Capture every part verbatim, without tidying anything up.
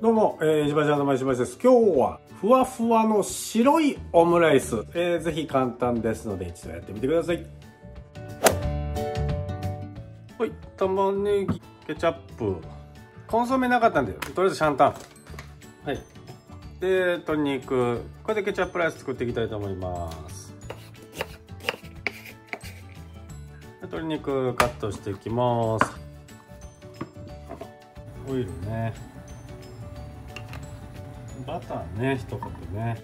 どうも、えー、石橋アドバイスです。今日はふわふわの白いオムライス、えー、ぜひ簡単ですので一度やってみてください。はい、玉ねぎ、ケチャップ、コンソメなかったんでとりあえずシャンタン、はい、で鶏肉、これでケチャップライス作っていきたいと思います。鶏肉カットしていきます。オイルね、バターね、一言ね、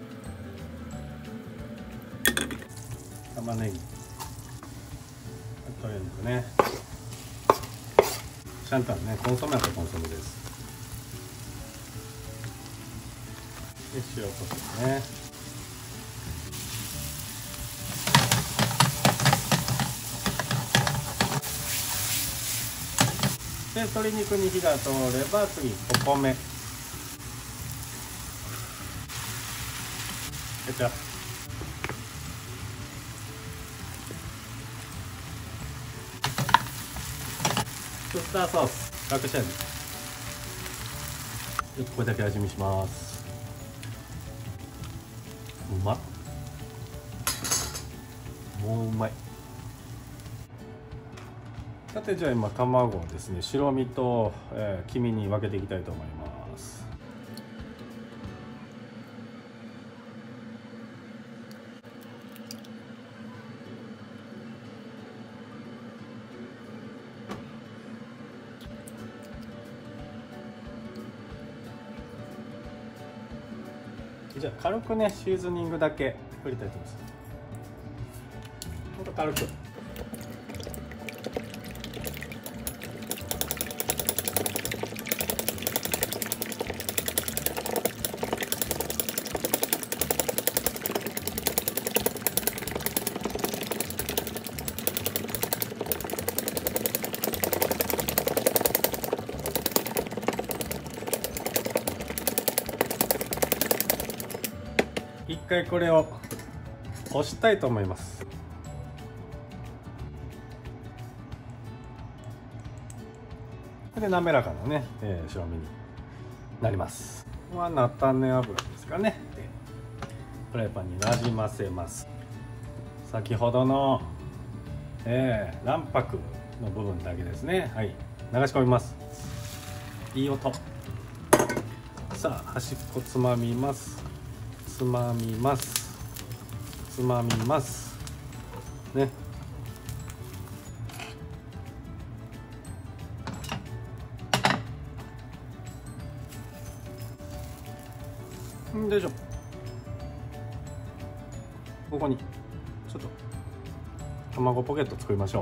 玉ねぎ、鶏肉ね、シャンタンね、コンソメだとコンソメです。で塩こしょうね、で鶏肉に火が通れば次お米、ケチャップ、ウスターソース、隠し味、これだけ味見します。うまっ、もううまい。さてじゃあ今卵をですね、白身と、えー、黄身に分けていきたいと思います。じゃあ軽くね、シーズニングだけ振りたいと思います。ほんと軽く。一回これを押したいと思います。これで滑らかなね、えー、白身になります。ここは菜種油ですかね。でフライパンになじませます。先ほどの、えー、卵白の部分だけですね。はい、流し込みます。いい音。さあ端っこつまみます。つまみますつまみますね。んでしょ、ここにちょっと卵ポケット作りましょう。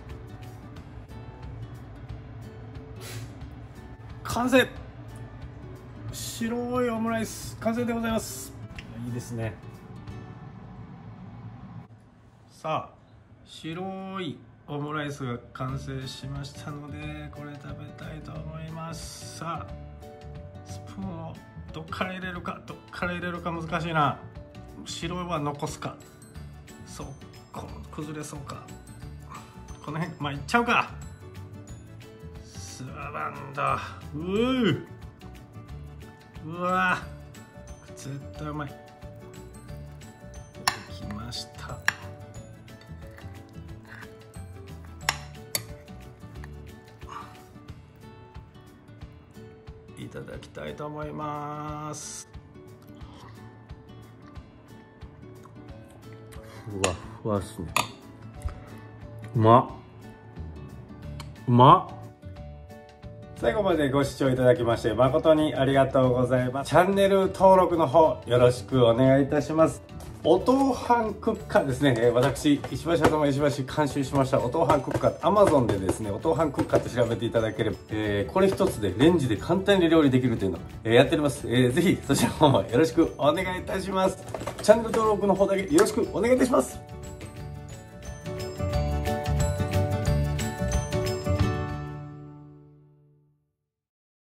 完成、白いオムライス完成でございます。いいですね。さあ白いオムライスが完成しましたので、これ食べたいと思います。さあスプーンをどっから入れるか、どっから入れるか難しいな。白いは残すか、そう、この崩れそうか、この辺まあいっちゃうか。スワバンだ、うーうわ絶対うまい。できました。いただきたいと思います。ふわふわっすね。うまっうまっ。最後までご視聴いただきまして誠にありがとうございます。チャンネル登録の方よろしくお願いいたします。お豆飯クッカーですね、えー、私石橋頭石橋監修しましたお豆飯クッカー、 Amazon でですねお豆飯クッカーって調べていただければ、えー、これ一つでレンジで簡単に料理できるというのを、えー、やっております。えー、ぜひそちらの方もよろしくお願いいたします。チャンネル登録の方だけよろしくお願いいたします。